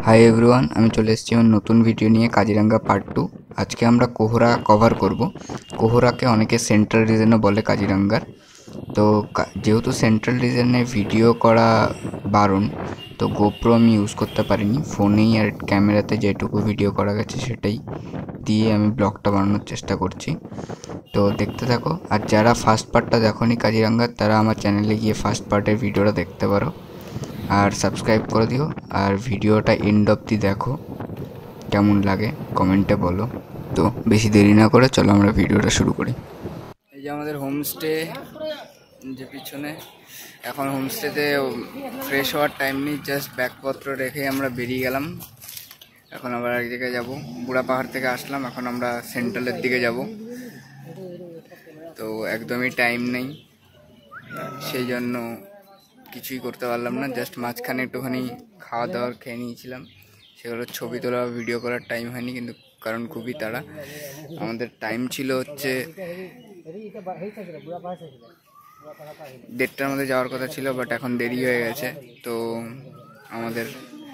Hi everyone, আমি চলে এসেছি আমার নতুন ভিডিও নিয়ে কাজিরাঙ্গা পার্ট 2। আজকে আমরা কোহরা কভার করব। কোহরাকে অনেকে সেন্ট্রাল রিজনও বলে কাজিরাঙ্গার। তো যেহেতু সেন্ট্রাল রিজনে ভিডিও করা বারণ, তো গোপ্রো আমি ইউজ করতে পারিনি। ফোনেই আর ক্যামেরাতে যেটুকু ভিডিও করা গেছে সেটাই দিয়ে আমি ব্লগটা বানানোর চেষ্টা করছি। তো দেখতে থাকো। আর যারা ফার্স্ট পার্টটা দেখোনি কাজিরাঙ্গার, তারা আমার চ্যানেলে গিয়ে ফার্স্ট পার্টের ভিডিওটা দেখতে পারো আর সাবস্ক্রাইব করে দিও। আর ভিডিওটা এন্ড অবধি দেখো, কেমন লাগে কমেন্টে বলো। তো বেশি দেরি না করে চলো আমরা ভিডিওটা শুরু করি। এই যে আমাদের হোমস্টে যে পিছনে, এখন হোমস্টেতে ফ্রেশ হওয়ার টাইম নেই, জাস্ট ব্যাগপত্র রেখে আমরা বেরিয়ে গেলাম। এখন আবার এক জায়গায় যাবো। বুড়া পাহাড় থেকে আসলাম, এখন আমরা সেন্ট্রালের দিকে যাব। তো একদমই টাইম নেই, সেই জন্য কিছুই করতে পারলাম না। জাস্ট মাঝখানে একটুখানি খাওয়া দাওয়ার খেয়ে নিয়েছিলাম, সেগুলো ছবি তোলা ভিডিও করার টাইম হয়নি, কিন্তু কারণ খুবই তাড়া। আমাদের টাইম ছিল হচ্ছে 1:30টার মধ্যে যাওয়ার কথা ছিল, বাট এখন দেরি হয়ে গেছে। তো আমাদের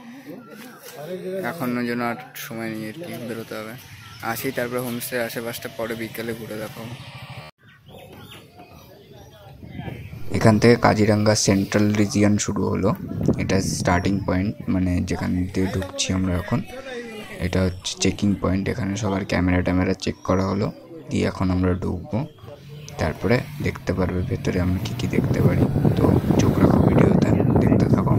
এখনো জন্য আর সময় নেই, আর কি বেরোতে হবে। আসি, তারপরে হোমস্টে আশেপাশটা পরে বিকেলে ঘুরে দেখাবো। এখান থেকে কাজিরাঙ্গা সেন্ট্রাল রিজিয়ন শুরু হলো। এটা স্টার্টিং পয়েন্ট, মানে যেখান দিয়ে ঢুকছি আমরা এখন। এটা হচ্ছে চেকিং পয়েন্ট, এখানে সবার ক্যামেরা চেক করা হলো, দিয়ে এখন আমরা ঢুকবো। তারপরে দেখতে পারবে ভেতরে আমরা কী কী দেখতে পারি। তো চোখ রাখো ভিডিওতে, দেখতে থাকো।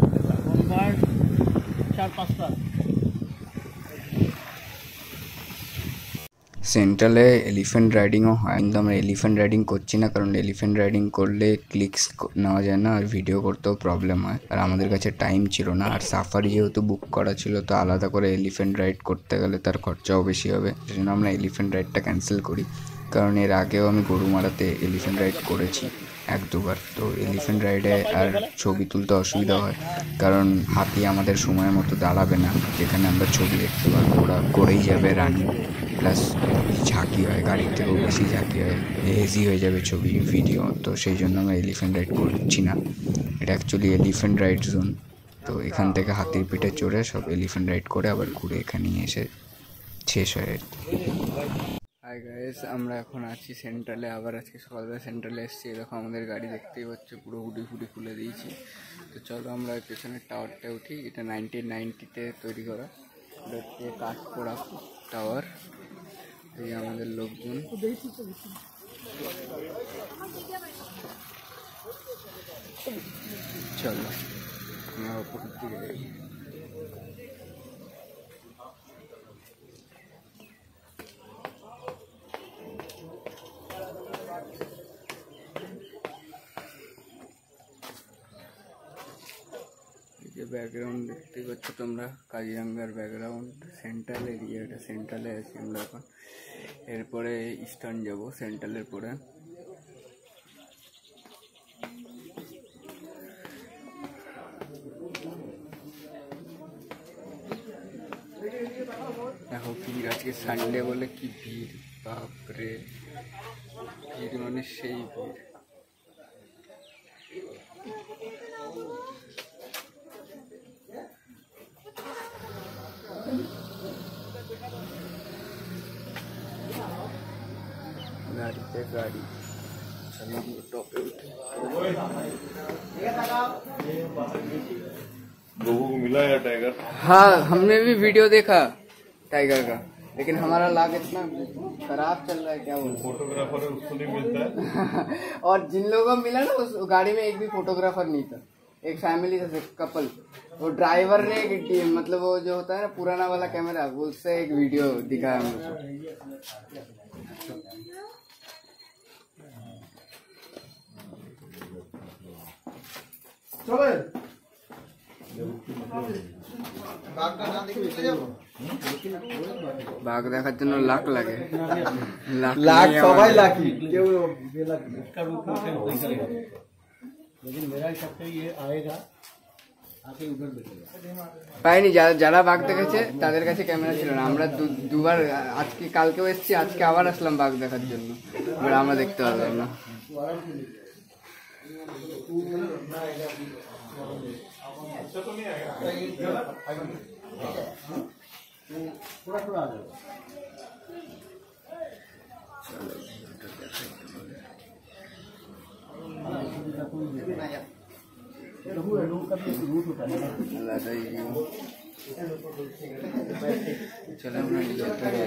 সেন্ট্রালে এলিফ্যান্ট রাইডিংও হয়, কিন্তু আমরা এলিফ্যান্ট রাইডিং করছি না, কারণ এলিফ্যান্ট রাইডিং করলে ক্লিকস নেওয়া যায় না আর ভিডিও করতেও প্রবলেম হয়। আর আমাদের কাছে টাইম ছিল না, আর সাফারি যেহেতু বুক করা ছিল, তো আলাদা করে এলিফ্যান্ট রাইড করতে গেলে তার খরচাও বেশি হবে। সেজন্য আমরা এলিফ্যান্ট রাইডটা ক্যান্সেল করি, কারণ এর আগেও আমি গরুমারাতে এলিফ্যান্ট রাইড করেছি 1-2বার। তো এলিফ্যান্ট রাইডে আর ছবি তুলতে অসুবিধা হয়, কারণ হাতি আমাদের সময় মতো দাঁড়াবে না যেখানে আমরা ছবি দেখতে পারবো। ওরা করেই যাবে রানিং, প্লাস ঝাঁকি হয়, গাড়ির থেকেও বেশি ঝাঁকি হয়, হেজি হয়ে যাবে ছবি ভিডিও। তো সেই জন্য আমরা এলিফ্যান্ট রাইড করছি না। এটা অ্যাকচুয়ালি এলিফ্যান্ট রাইড জোন। তো এখান থেকে হাতির পিঠে চড়ে সব এলিফ্যান্ট রাইড করে আবার ঘুরে এখানে এসে শেষ হয়। হাই গাইস, আমরা এখন আছি সেন্ট্রালে। আবার আজকে সকালবেলা সেন্ট্রালে এসেছি। এরকম আমাদের গাড়ি দেখতেই পাচ্ছি, পুরো হুডি খুলে দিয়েছি। তো চলো আমরা পেছনের টাওয়ারটা উঠি। এটা 1990-তে তৈরি করা, এটা হচ্ছে কাঠপোড়া টাওয়ার। এই আমাদের লোকজন, চলো আমরা উপর দিকে যাই। যে ব্যাকগ্রাউন্ড দেখতে পাচ্ছ তোমরা, কাজিরাঙ্গার ব্যাকগ্রাউন্ড, সেন্ট্রাল এরিয়া। এটা সেন্ট্রালে আছি আমরা এখন। এরপরে ইস্টার্ন যাব, সেন্ট্রালের পরে। দেখো ভিড়, আজকে সানডে বলে কি ভিড়, বাপরে ভিড়, মানে সেই ভিড়। गाड़ी पे गाड़ी, चलो टॉप पे उठे। लोगों को मिला या टाइगर? हाँ, हमने भी वीडियो देखा टाइगर का, लेकिन हमारा लाग इतना खराब चल रहा है, क्या बोलूं। फोटोग्राफर है उसको नहीं मिलता है। और जिन लोगों को मिला ना, उस गाड़ी में एक भी फोटोग्राफर नहीं था। एक फैमिली था, कपल। वो ड्राइवर ने मतलब वो जो होता है ना पुराना वाला कैमरा, वो उससे एक वीडियो दिखाया मुझे। বাঘ দেখার জন্য লাখ লাগে, লাখ সবাই লাকি, কেউ পাইনি। যারা বাঘ দেখেছে তাদের কাছে ক্যামেরা ছিল না। আমরা দুবার, আজকে কালকেও এসেছি, আজকে আবার আসলাম বাঘ দেখার জন্য, এবার আমরা দেখতে পারলাম না। तो नहीं आएगा थोड़ा थोड़ा आ जाएगा। चलो हम निकलते हैं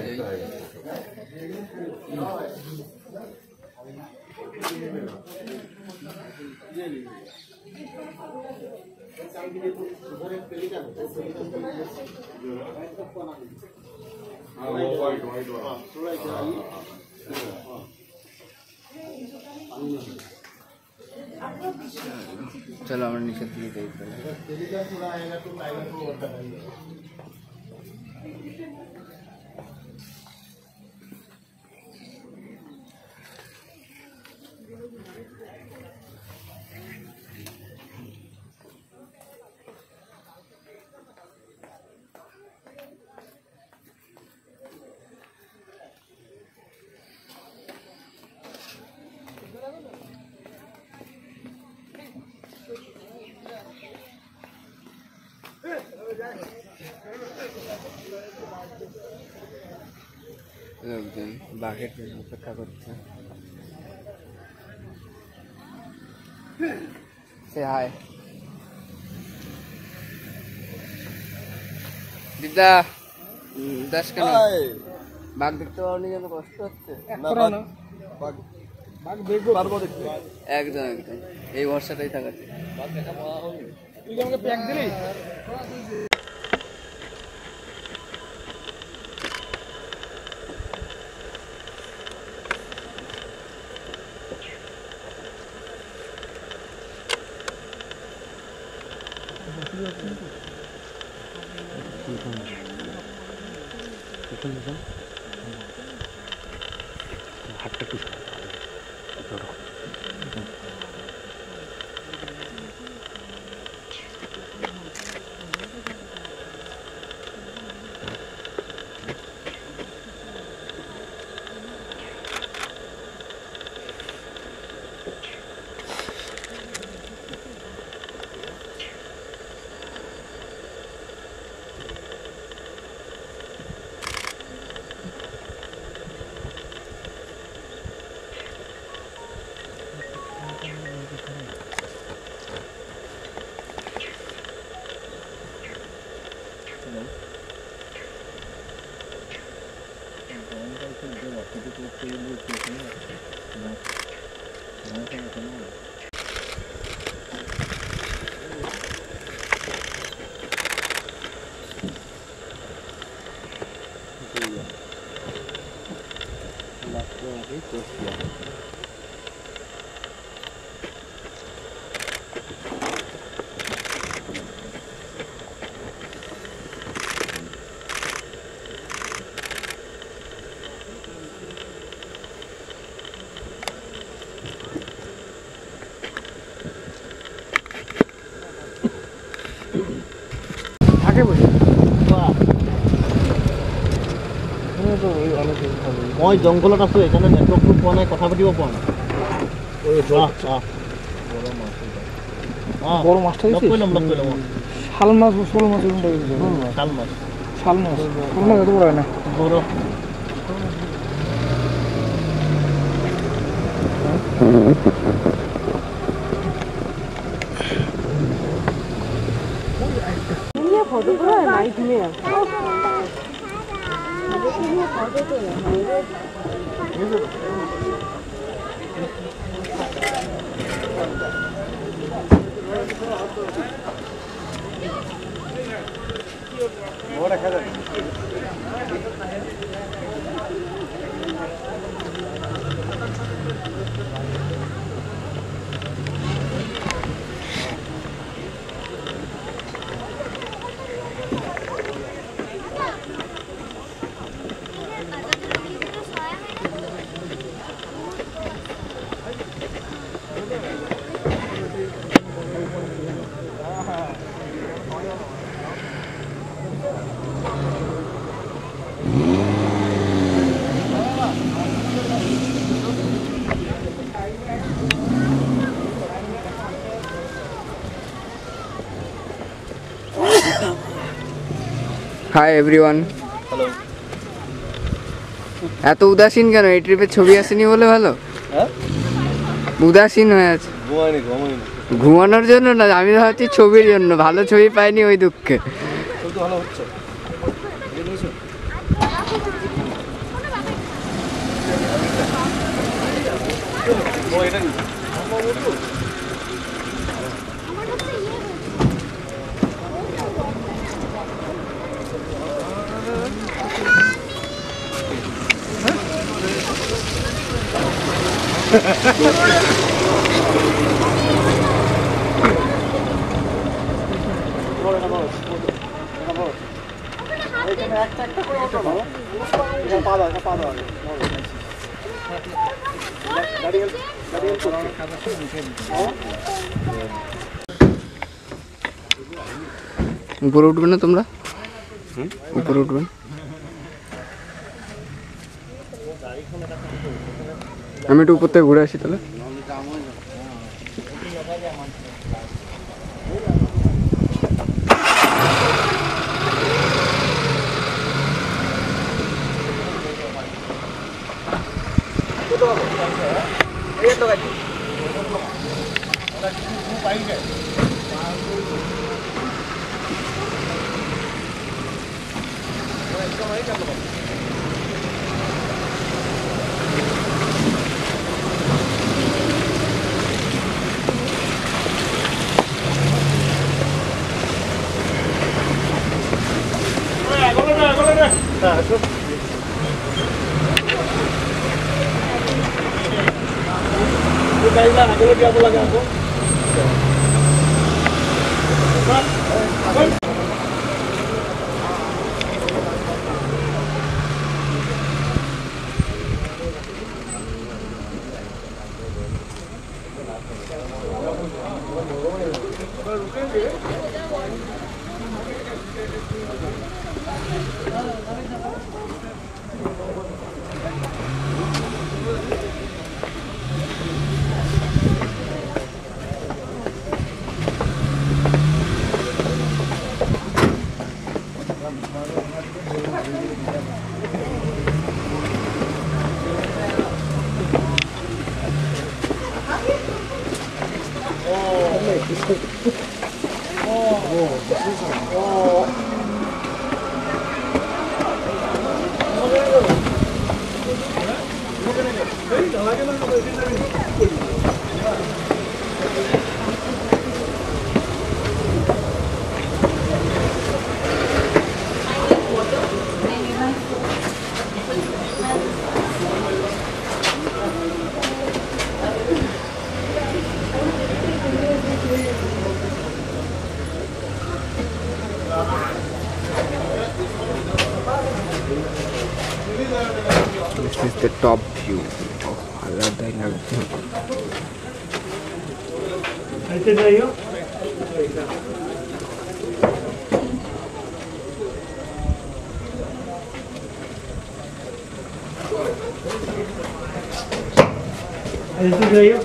वाइट वाइट चलो हम नीचे दिए देख रहे हैं। थोड़ा आएगा तो टाइगर को और बताइए। লোকজন বাঘের জন্য অপেক্ষা করছে। সে হায় দিদা দাস কেন বাঘ দেখতে পাওনি যেন কষ্ট হচ্ছে একদম একদম এই ভরসাটাই থাকাচ্ছে। মই জংঘলত আছো এখানে নেটৱৰ্কটো পোৱা নাই কথা পাতিব পৰা নাই বড় মাছটা দিছিস শাল মাছ শোল মাছ শাল মাছ শাল মাছ এত বড় হয় না বড় फोटो पूरा नाइट में फोटो तो वो रखा था হাই এভরিওয়ান। হ্যালো। এত উদাসীন কেন? এই ট্রিপে ছবি আসেনি বলে ভালো? হ্যাঁ, উদাসীন হয়ে আছে। ঘুমাইনি। ঘুমানোর জন্য না, আমি ভাবছি ছবির জন্য। ভালো ছবি পাইনি ওই দুঃখে। ছবি তো ভালো হচ্ছে। ও এটা কি? এখানে একটা একটা করে ওঠো না। এটা পা দাও, এটা পা দাও। গাড়ি হেল্প উপরে উঠবে না তোমরা? উপরে উঠবে না? আমি একটু উপর থেকে ঘুরে আসি তাহলে। This is the top view. Oh, আলাদাই লাগছে। ऐसे जाइयो। ऐसे जाइयो।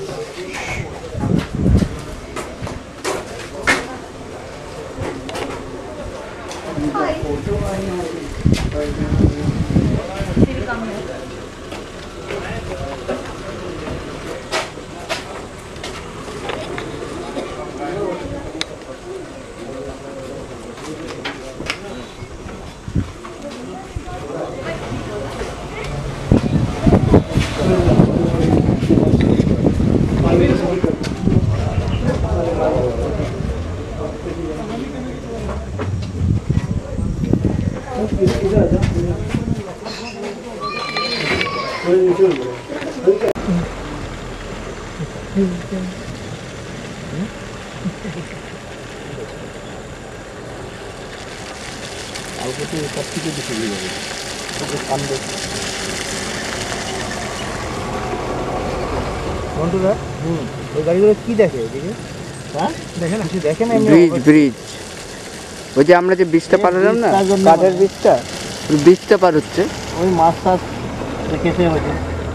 ওই গাড়িগুলো কি দেখে এদিকে? হ্যাঁ, দেখে না, কিছু দেখে না। ব্রিজ ওই যে আমরা যে ব্রিজটা পার হলাম না, কাঠের ব্রিজটা পার হচ্ছে। ওই মাছ টাছ রেখেছে হয়তো।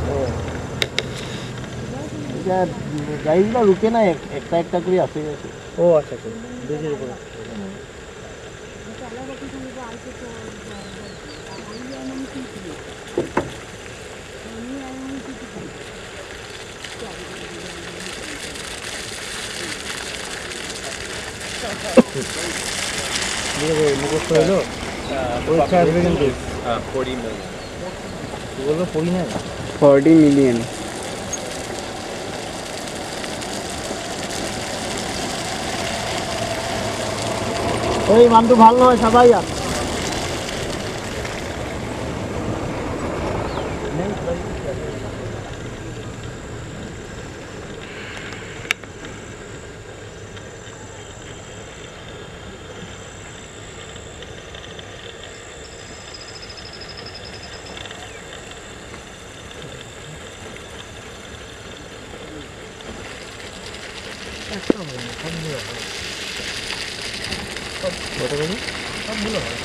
গাড়িগুলো রুকে না, একটা করে আসে গেছে। ও আচ্ছা, ব্রিজের উপরে। মুখস্থ হইলো পরীক্ষা আসবে কিন্তু 40 million. কি বললো 49 40 মিলিয়ন। ওই মান্তু ভালো নয় সবাই আর সবগুলো হয়।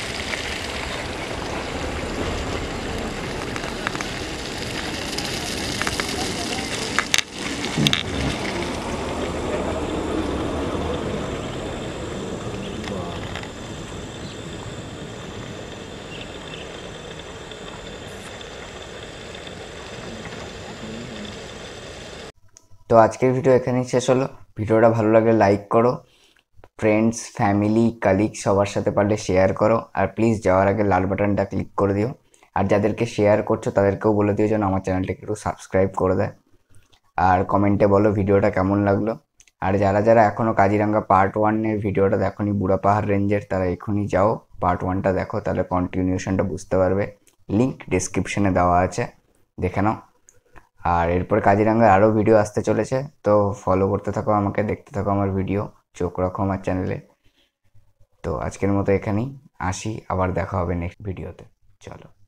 তো আজকের ভিডিও এখানেই শেষ হলো। ভিডিওটা ভালো লাগলে লাইক করো, ফ্রেন্ডস, ফ্যামিলি, কালিগ সবার সাথে পারলে শেয়ার করো, আর প্লিজ যাওয়ার আগে লাল বাটনটা ক্লিক করে দিও। আর যাদেরকে শেয়ার করছো তাদেরকেও বলে দিও যেন আমার চ্যানেলটাকে একটু সাবস্ক্রাইব করে দেয়। আর কমেন্টে বলো ভিডিওটা কেমন লাগলো। আর যারা যারা এখনও কাজিরাঙ্গা পার্ট 1-এর ভিডিওটা দেখোনি বুড়া পাহাড় রেঞ্জের, তারা এখনই যাও পার্ট 1টা দেখো, তাহলে কন্টিনিউশনটা বুঝতে পারবে। লিঙ্ক ডিসক্রিপশনে দেওয়া আছে, দেখে নাও। আর এরপর কাজিরাঙ্গার আরও ভিডিও আসতে চলেছে, তো ফলো করতে থাকো আমাকে, দেখতে থাকো আমার ভিডিও, চোখ রাখো আমার চ্যানেলে। তো আজকের মতো এখানেই আসি, আবার দেখা হবে নেক্সট ভিডিওতে। চলো।